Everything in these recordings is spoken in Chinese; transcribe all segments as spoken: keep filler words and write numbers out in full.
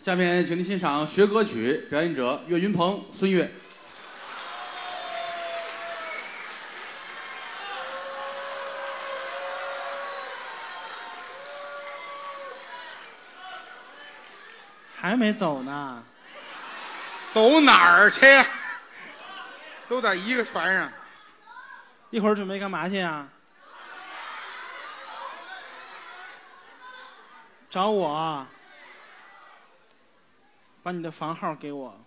下面请您欣赏学歌曲，表演者岳云鹏、孙越。 还没走呢， 走哪儿去？都在一个船上。 一会儿准备干嘛去呀？找我，把你的房号给我。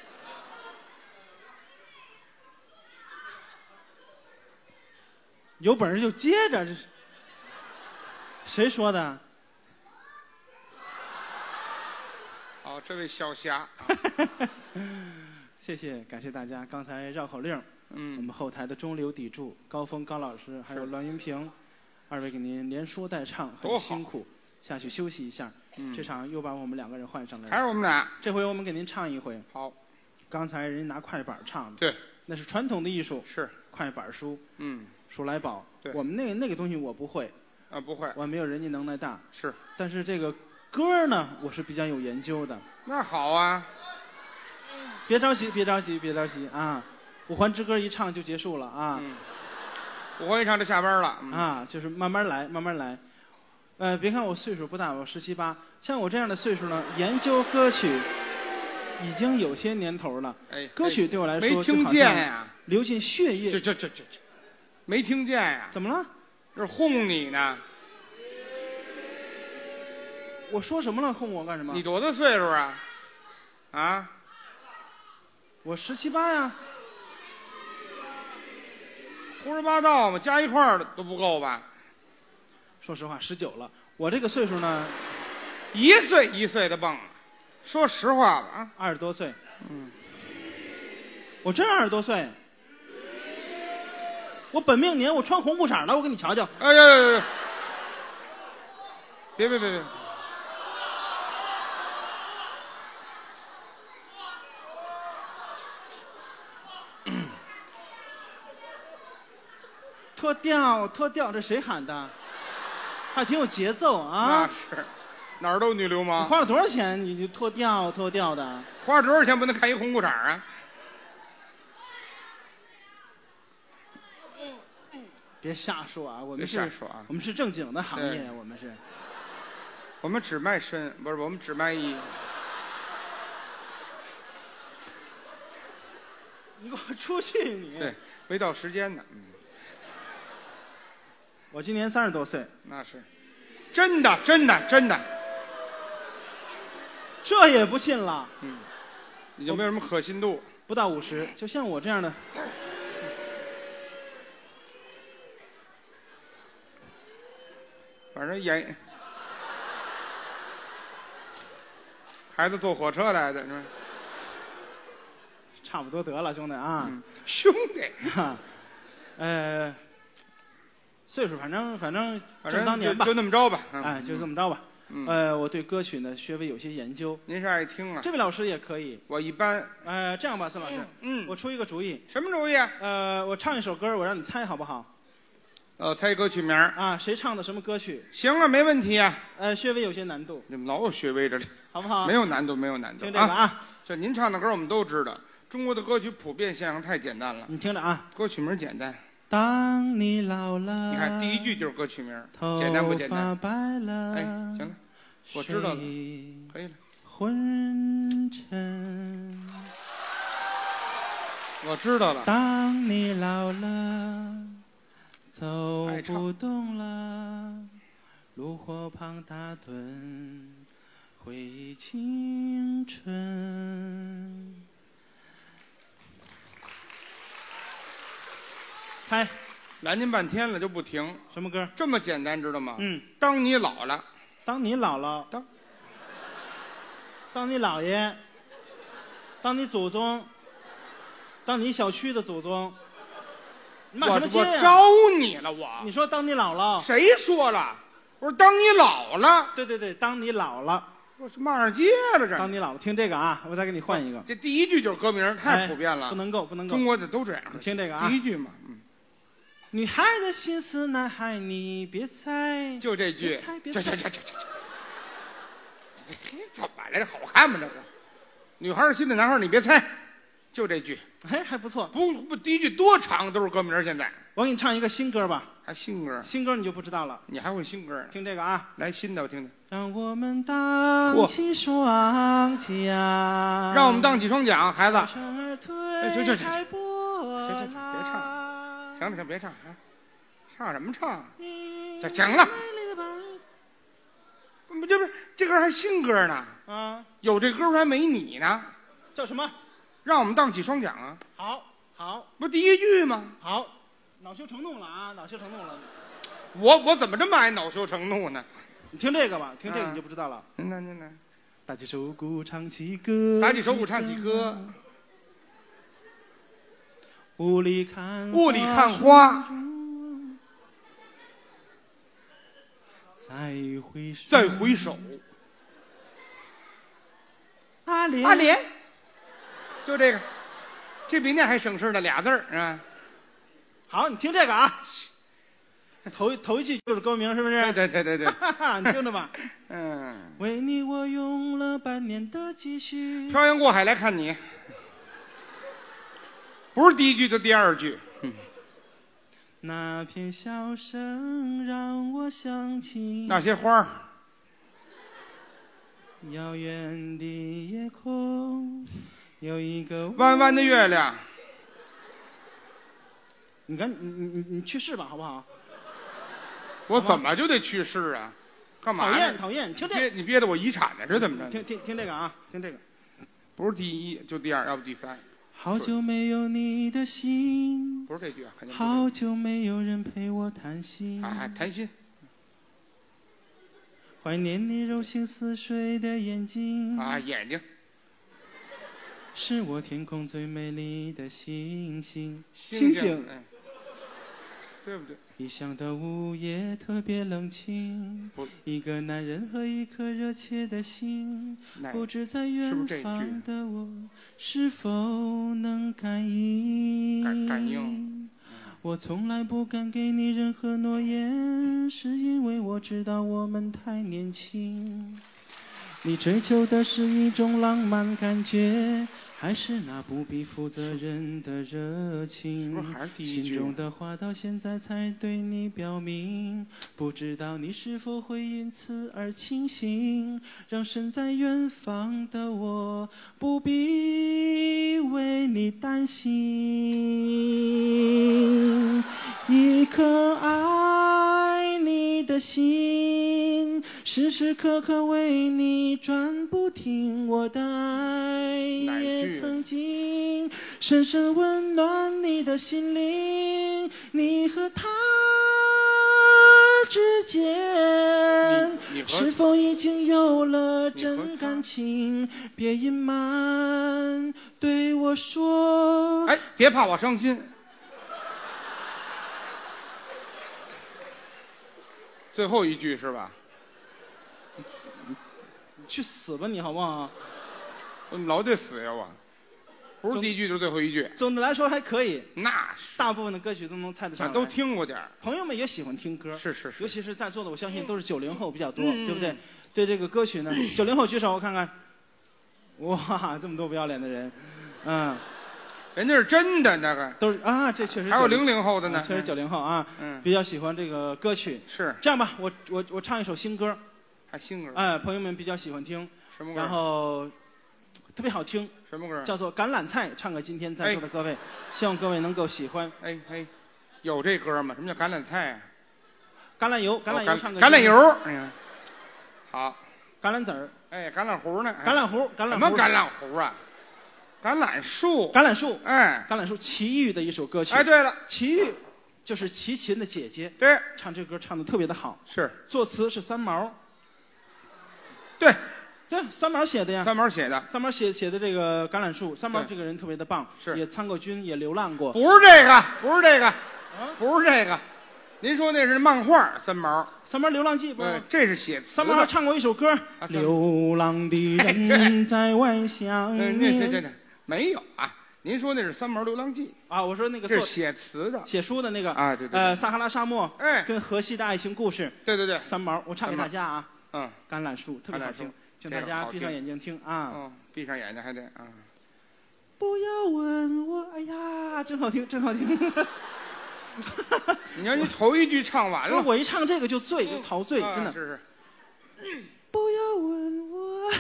有本事就接着，这是谁说的？ 好，这位小霞， 谢谢，感谢大家。刚才绕口令， 嗯， 我们后台的中流砥柱高峰高老师，还有栾云平，二位给您连说带唱，很辛苦，下去休息一下。嗯，这场又把我们两个人换上来了， 还是我们俩。 这回我们给您唱一回。 好， 刚才人家拿快板唱的， 对， 那是传统的艺术， 是快板书， 嗯， 数来宝。 对， 我们那个那个东西我不会， 啊，不会， 我没有人家能耐大。 是， 但是这个歌呢，我是比较有研究的。 那好啊， 别着急，别着急，别着急啊！五环之歌一唱就结束了啊！ 嗯，五环一唱就下班了、嗯、 啊，就是慢慢来，慢慢来。呃，别看我岁数不大，我十七八，像我这样的岁数呢，研究歌曲已经有些年头了。 哎， 歌曲对我来说没听见呀， 流进血液。 这这这这这，没听见呀？ 怎么了？ 这是哄你呢。 我说什么了？哄我干什么？ 你多大岁数啊？啊？ 我十七八呀。 胡说八道嘛，加一块儿的都不够吧？ 说实话，十九了。我这个岁数呢， 一岁一岁的蹦。说实话吧啊， 二十多岁。 嗯， 我真二十多岁。我本命年我穿红裤衩了，我给你瞧瞧。 哎呀呀呀！别别别别！ 脱掉脱掉，这谁喊的？还挺有节奏啊！ 那是，哪儿都女流氓。 你花了多少钱？你就脱掉脱掉的？ 花了多少钱不能看一红裤衩啊？ 别瞎说啊！我们是瞎说啊！ 我们是正经的行业，我们是。 我们只卖身，不是我们只卖艺。 你给我出去！你对，没到时间呢。嗯。 我今年三十多岁， 那是，真的，真的，真的， 这也不信了。 嗯，有没有什么可信度？ 不到五十，就像我这样的， 反正演，孩子坐火车来的是吧？ 差不多得了，兄弟啊， 嗯、兄弟， 呃。岁数反正反正正当年吧， 就那么着吧， 嗯、哎，就这么着吧。嗯、呃，我对歌曲呢稍微有些研究。 您是爱听啊？ 这位老师也可以。 我一般。 呃，这样吧，孙老师， 嗯， 我出一个主意。 什么主意啊？ 呃，我唱一首歌，我让你猜好不好？ 呃，猜歌曲名啊，谁唱的什么歌曲？ 行啊，没问题啊。 呃，稍微有些难度。 你们老有学微着， 好不好？ 没有难度，没有难度。 听这个啊， 这您唱的歌我们都知道。中国的歌曲普遍现象太简单了。 你听着啊， 歌曲名简单。 当你老了， 你看第一句就是歌曲名，简单不简单？ 白了， 哎，行了，我知道了，可以了。 昏沉， 我知道了。 当你老了，走不动了，炉火旁打盹，回忆青春。猜， 拦您半天了就不停。 什么歌？ 这么简单，知道吗？ 嗯。 当你老了， 当你老了， 当， 当你姥爷，当你祖宗，当你小区的祖宗。你骂什么街呀？ 我招你了，我。 你说当你老了？ 谁说了？我说当你老了。 对对对，当你老了。 我是骂上街了，这。 当你老了，听这个啊，我再给你换一个。 这第一句就是歌名，太普遍了。 不能够，不能够。 中国的都这样。 你听这个啊。 第一句嘛，嗯。 女孩的心思，男孩你别猜。 就这句。 别猜，别猜。 这这这这这。 怎么了？这好看吗？这个女孩心的男孩，你别猜，就这句。 哎，还不错。 不不，第一句多长都是歌名。现在我给你唱一个新歌吧。 还新歌？ 新歌你就不知道了。 你还会新歌呢？ 听这个啊， 来新的我听听。 让我们荡起双桨， 让我们荡起双桨，孩子。 哎， 这这这，行行行，别唱，行了行，别唱啊，唱什么唱？这行了。不这不这歌还新歌呢？ 啊， 有这歌还没你呢。 叫什么？ 让我们荡起双桨啊！ 好，好， 不第一句吗？ 好，恼羞成怒了啊！恼羞成怒了。 我我怎么这么爱恼羞成怒呢？ 你听这个吧，听这个你就不知道了。 那那那， 打起手鼓唱起歌， 打起手鼓唱起歌。 雾里看雾里看花， 再回首， 再回首。 阿莲， 阿莲，就这个，这比那还省事呢，俩字儿啊。 好，你听这个啊。头头一句就是歌名，是不是？ 对对对对对， 你听着吧。 嗯。 为你我用了半年的积蓄。 漂洋过海来看你，不是第一句就第二句。嗯。 那片笑声让我想起那些花儿。 遥远的夜空有一个弯弯的月亮。 你看，你你你你去世吧，好不好？ 我怎么就得去世啊？干嘛？ 讨厌讨厌！听这憋你憋得我遗产呢，这怎么着？ 听听听这个啊，听这个， 不是第一就第二，要不第三。 好久没有你的心， 不是这句啊，肯定不是。 好久没有人陪我谈心， 啊，谈心。 怀念你柔情似水的眼睛啊，眼睛。 是我天空最美丽的星星， 星星，嗯，对不对？ 异乡的午夜特别冷清，一个男人和一颗热切的心，不知在远方的我是否能感应？ 感感应。 我从来不敢给你任何诺言，是因为我知道我们太年轻。你追求的是一种浪漫感觉，还是那不必负责任的热情？ 是不是还是第一句？ 心中的话到现在才对你表明，不知道你是否会因此而清醒，让身在远方的我不必为你担心。一颗爱你的心，时时刻刻为你转不停，我的爱也曾经深深温暖你的心灵。你和他之间是否已经有了真感情？别隐瞒对我说。 哎，别怕我伤心。最后一句是吧？ 你去死吧你好不好？ 我怎么老得死呀我？不是第一句就是最后一句。 总的来说还可以， 那是大部分的歌曲都能猜得上来， 都听过点儿。 朋友们也喜欢听歌， 是是是， 尤其是在座的，我相信都是九零后比较多，嗯、对不对？对这个歌曲呢，九零后举手我看看，哇，这么多不要脸的人，嗯。 人家是真的那个， 都是啊，这确实。 还有零零后的呢， 确实九零后啊，嗯，比较喜欢这个歌曲。 是这样吧，我我我唱一首新歌， 还新歌， 哎，朋友们比较喜欢听， 什么歌？ 然后特别好听， 什么歌？ 叫做《橄榄菜》，唱给今天在座的各位，希望各位能够喜欢。 哎哎，有这歌吗？什么叫橄榄菜啊？ 橄榄油，橄榄油，唱个橄榄油。哎呀，好， 橄榄籽儿， 哎，橄榄核呢？ 橄榄核，橄榄什么橄榄核啊？橄榄树， 橄榄树， 哎， 橄榄树，齐豫的一首歌曲。 哎，对了， 齐豫就是齐秦的姐姐， 对， 唱这歌唱的特别的好， 是， 作词是三毛， 对， 对，三毛写的呀， 三毛写的， 三毛写写的这个橄榄树，三毛这个人特别的棒， 是， 也参过军，也流浪过。 不是这个，不是这个，啊，不是这个，您说那是漫画，三毛， 三毛《流浪记》不？ 这是写三毛还唱过一首歌，《流浪的人在外想念》。 那这这没有啊，您说那是三毛《流浪记》 啊？我说那个这是写词的， 写书的那个啊，对对， 呃，撒哈拉沙漠， 哎， 跟荷西的爱情故事， 对对对， 三毛，我唱给大家啊， 嗯， 橄榄树特别好听， 请大家闭上眼睛听啊。 哦，闭上眼睛还得啊。 不要问我，哎呀，真好听，真好听。 你让你头一句唱完了， 我一唱这个就醉，就陶醉，真的。 是是。 不要问我。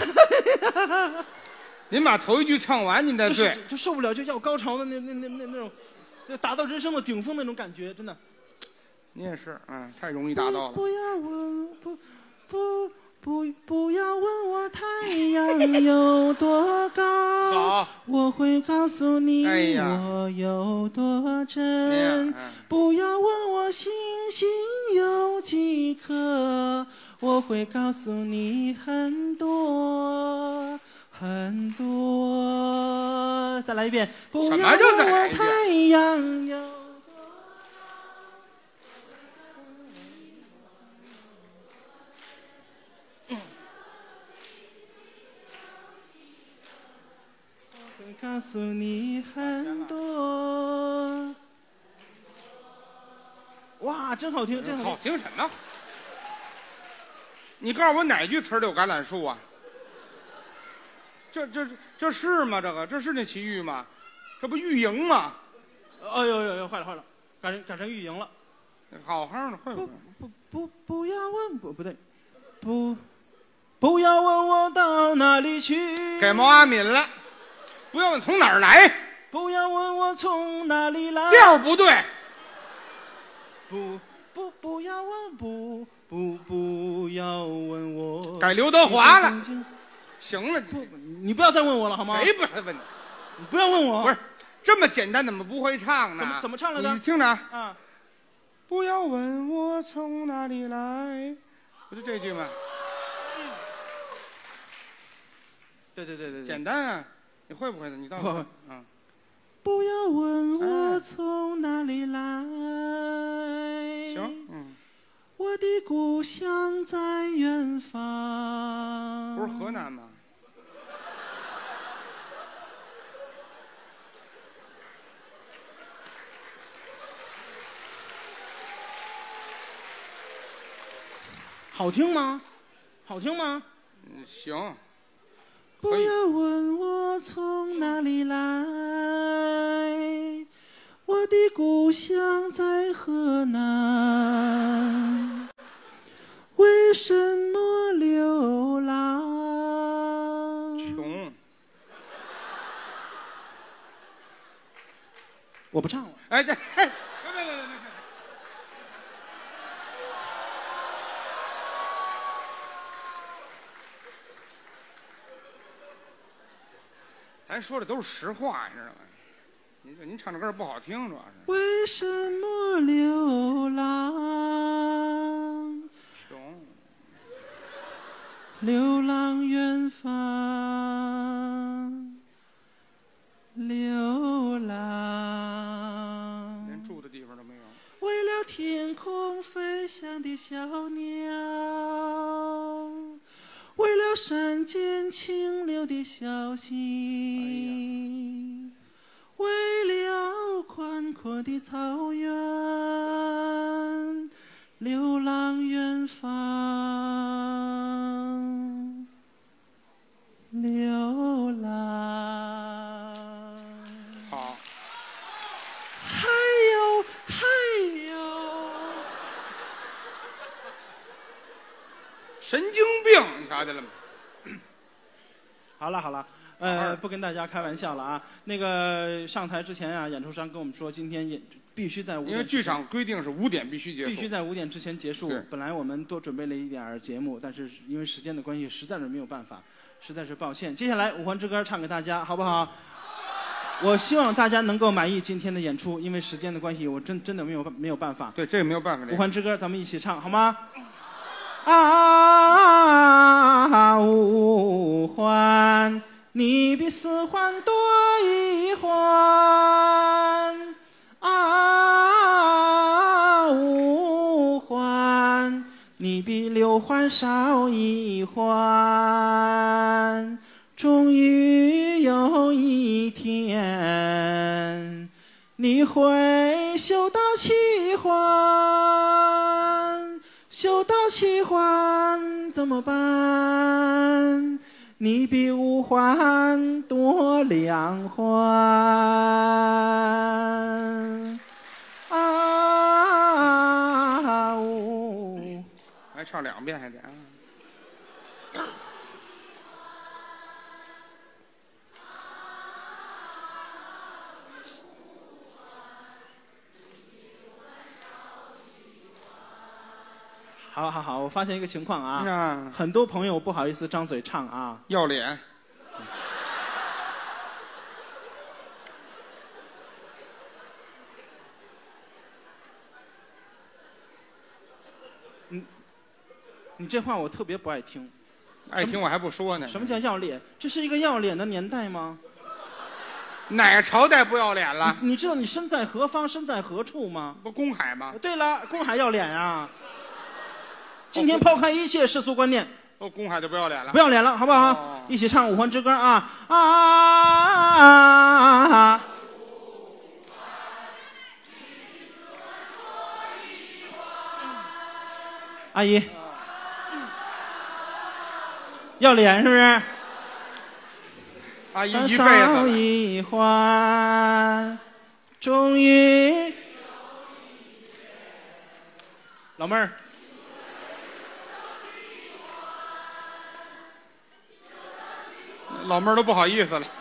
您把头一句唱完，您再醉， 就受不了，就要高潮的那那那那那种，达到人生的顶峰那种感觉，真的。 你也是，嗯，太容易达到了。 不要问，不不不不要问我太阳有多高， 好， 我会告诉你我有多真。不要问我星星有几颗，我会告诉你很多。很多，再来一遍。不要问我太阳有多高，我会告诉你很多。哇，真好听，真好听！ 好听什么？你告诉我哪句词儿有橄榄树啊？这这这是吗？这个这是那奇遇吗？这不玉莹吗？ 哎呦呦呦，坏了坏了，改成改成玉莹了。 好好的，会不会？ 不不不不要问，不不对，不不要问我到哪里去。 给毛阿敏了。不要问从哪儿来。 不要问我从哪里来。 调不对。 不不不要问，不不不要问我。 改刘德华了。行了， 不，你不要再问我了，好吗？ 谁不来问你？ 你不要问我。 不是这么简单，怎么不会唱呢？ 怎么怎么唱来的？ 你听着啊！ 不要问我从哪里来，不就这句吗？ 对对对对对， 简单啊！你会不会的？你到底嗯。 不要问我从哪里来。 行，嗯。 我的故乡在远方。 不是河南吗？ 好听吗？好听吗？ 嗯，行。 不要问我从哪里来，我的故乡在河南。为什么流浪？ 穷。 我不唱了。 哎，这，别别别别别！咱说的都是实话，你知道吗？您说您唱这歌不好听，主要是。 为什么流浪？ 穷。 流浪远方，流浪。 连住的地方都没有。 为了天空飞翔的小鸟，为了山间清流的小溪，为了宽阔的草原，流浪远方，流浪。 好。 还有还有， 神经病，你瞧见了吗？ 好了好了，呃，不跟大家开玩笑了啊。那个上台之前啊，演出商跟我们说，今天演必须在五点， 因为剧场规定是五点必须结束， 必须在五点之前结束。本来我们多准备了一点节目，但是因为时间的关系，实在是没有办法，实在是抱歉。接下来《五环之歌》唱给大家，好不好？我希望大家能够满意今天的演出，因为时间的关系，我真真的没有没有办法。 对，这个没有办法。 《五环之歌》，咱们一起唱好吗？啊，五环，你比四环多一环。啊，五环，你比六环少一环。终于有一天，你会修到七环，修到七环，怎么么办？你比五环多两环啊！呜， 还唱两遍还得啊。 好好好，我发现一个情况啊， 啊很多朋友不好意思张嘴唱啊， 要脸。 你你这话我特别不爱听。 爱听我还不说呢。 什么叫要脸？这是一个要脸的年代吗？ 哪个朝代不要脸了？ 你, 你知道你身在何方，身在何处吗？ 不公海吗？ 对了，公海要脸啊！今天抛开一切世俗观念， 哦，公海就不要脸了， 不要脸了，好不好？ 哦、 一起唱《五环之歌》啊啊！阿姨，要脸是不是？ 阿姨一辈子了。 一环，终于，老妹儿。 老妹儿都不好意思了。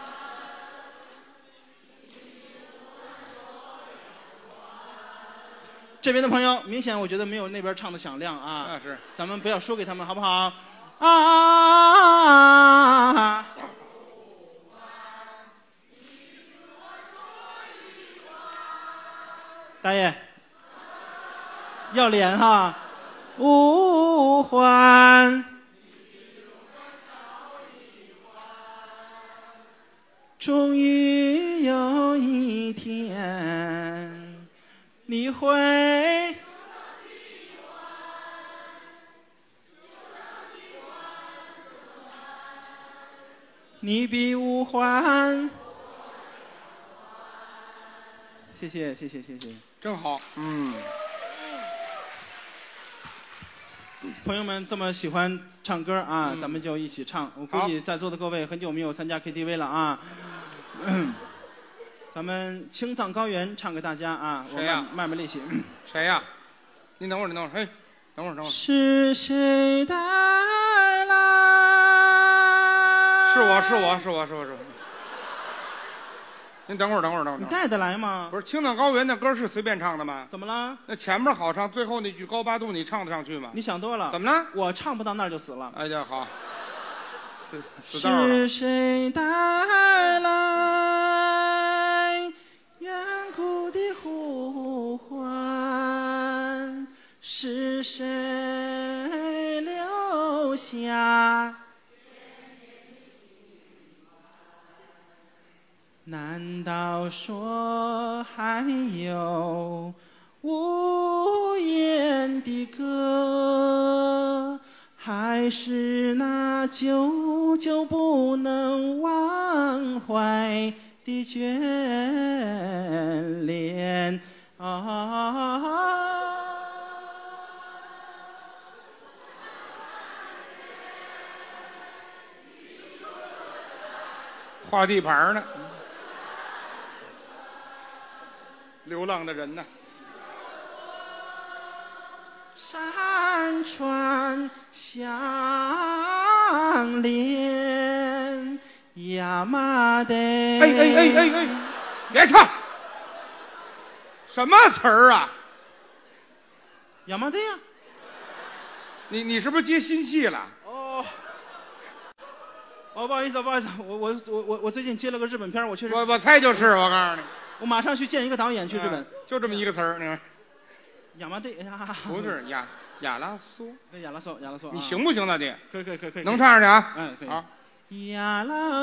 这边的朋友，明显我觉得没有那边唱的响亮啊。 那是。 咱们不要说给他们，好不好？啊！大爷，要脸哈！五环。终于有一天，你会你比五环。谢谢谢谢谢谢， 真好，嗯。 朋友们这么喜欢唱歌啊， 嗯、 咱们就一起唱。我估计在座的各位很久没有参加 K T V 了啊。咱们青藏高原唱给大家啊！ 谁呀？ 卖卖力气。 谁呀？您等会儿，您等会儿，嘿，等会儿，等会儿。 是谁带来？ 是我是我是我是我是我。您等会儿，等会儿，等会儿。 你带得来吗？ 不是青藏高原那歌是随便唱的吗？ 怎么了？ 那前面好唱，最后那句高八度你唱得上去吗？ 你想多了。 怎么了？ 我唱不到那儿就死了。 哎呀，好。死死道了。 是谁带来远古的呼唤？是谁留下？难道说还有无言的歌，还是那久久不能忘怀的眷恋啊？ 画地盘呢。流浪的人呢？ 山川相连，亚麻得。 哎哎哎哎哎，别唱！什么词儿啊？ 亚麻得呀。 你你是不是接新戏了？ 哦。哦，不好意思，不好意思，我我我我我最近接了个日本片，我确实。 我我猜就是，我告诉你。 我马上去见一个导演去日本， 就这么一个词儿，你看。 亚麻得呀。 不是亚亚拉苏。 那亚拉索，亚拉索。 你行不行，大弟？ 可以可以可以可以。 能唱上去啊？ 嗯，可以。 好。 亚拉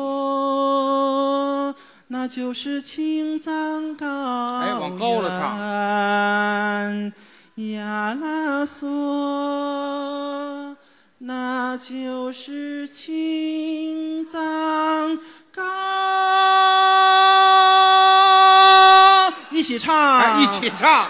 索，那就是青藏高原。 哎，往高了唱。亚拉索，那就是青藏高。一起唱， 哎，一起唱。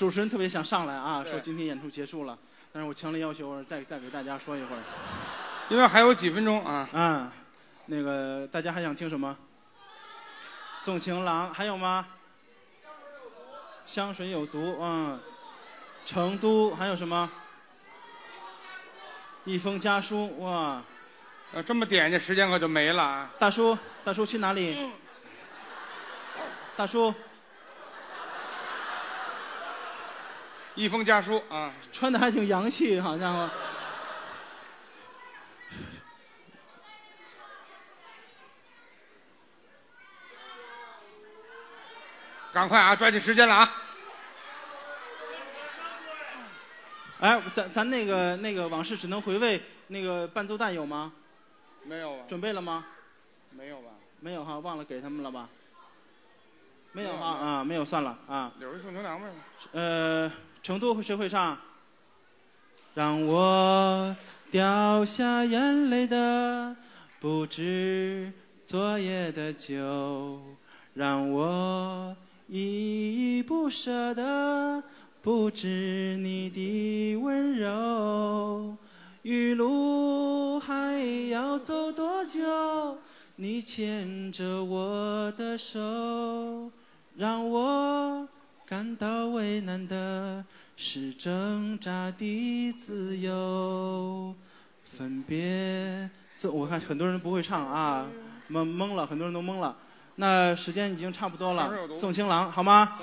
主持人特别想上来啊，说今天演出结束了，但是我强烈要求再再给大家说一会儿， 因为还有几分钟啊。 嗯，那个大家还想听什么？送情郎还有吗？香水有毒，嗯，成都还有什么？一封家书，哇， 呃，这么点，这时间可就没了啊。 大叔，大叔去哪里？大叔， 一封家书啊， 穿的还挺洋气，好家伙。 赶快啊，抓紧时间了啊！ 哎，咱咱那个那个往事只能回味，那个伴奏带有吗？ 没有啊。 准备了吗？ 没有吧？ 没有哈，忘了给他们了吧？没有哈啊，没有算了啊。 柳儿送牛郎呗。 呃，成都谁会唱？让我掉下眼泪的不止昨夜的酒，让我依依不舍的不止你的温柔。余路还要走多久？你牵着我的手，让我感到为难的是挣扎的自由。分别走，我看很多人不会唱啊，懵懵了，很多人都懵了。那时间已经差不多了，送情郎好吗？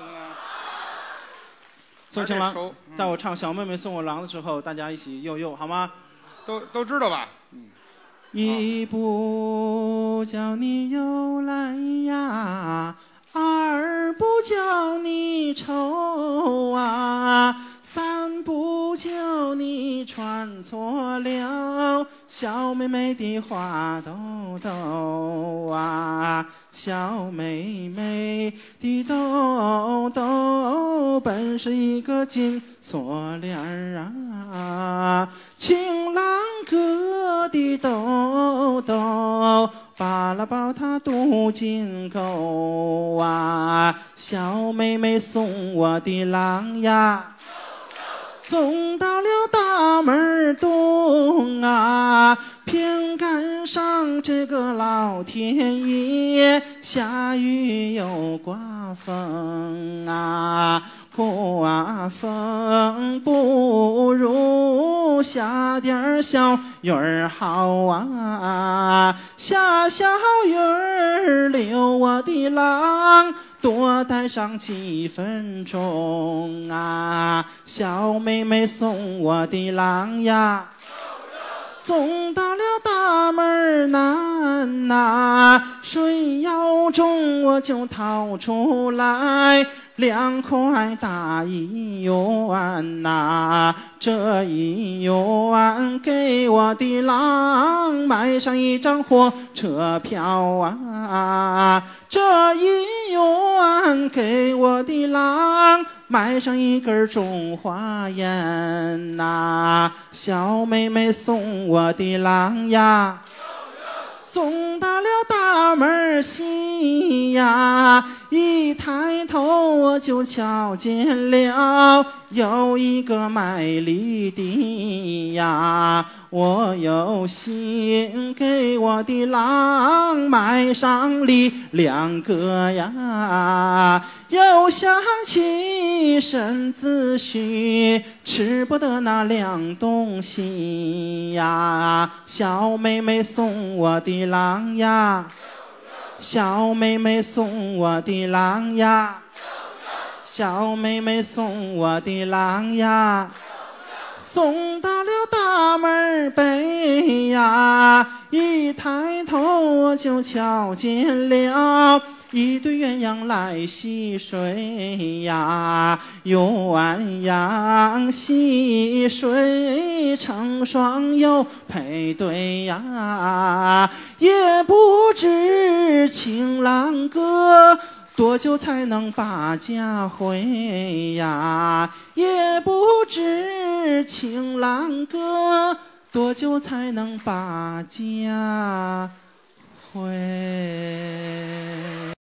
送情郎，在我唱小妹妹送我郎的时候，大家一起呦呦好吗？ 都都知道吧？嗯。 一不叫你又来呀，二不叫你愁啊，三不叫你穿错了小妹妹的花兜兜啊，小妹妹的兜兜本是一个金锁链儿啊，情郎哥的兜兜扒拉抱她镀金钩啊，小妹妹送我的郎呀，送到了大门东啊，偏赶上这个老天爷下雨又刮风啊，刮风不如下点小雨儿好啊，下小雨儿留我的郎多待上几分钟啊，小妹妹送我的郎呀，送到了大门南呐，水腰中我就掏出来两块大一元呐，这一元给我的郎买上一张火车票啊，这一元给我的郎买上一根中华烟呐，小妹妹送我的郎呀，送到了大门西呀，一抬头我就瞧见了有一个卖梨的呀，我有心给我的郎买上梨两个呀，又想起身子虚吃不得那两东西呀，小妹妹送我的郎呀，小妹妹送我的郎呀，小妹妹送我的郎呀，送到了大门北呀，一抬头我就瞧见了一对鸳鸯来戏水呀，鸳鸯戏水成双又配对呀，也不知情郎哥多久才能把家回呀，也不知情郎哥多久才能把家回。